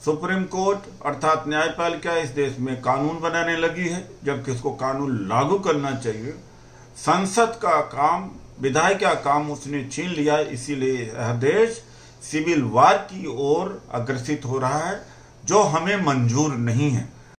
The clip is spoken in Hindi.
सुप्रीम कोर्ट अर्थात न्यायपालिका इस देश में कानून बनाने लगी है, जबकि उसको कानून लागू करना चाहिए। संसद का काम, विधायी का काम उसने छीन लिया, इसीलिए यह देश सिविल वार की ओर अग्रसित हो रहा है, जो हमें मंजूर नहीं है।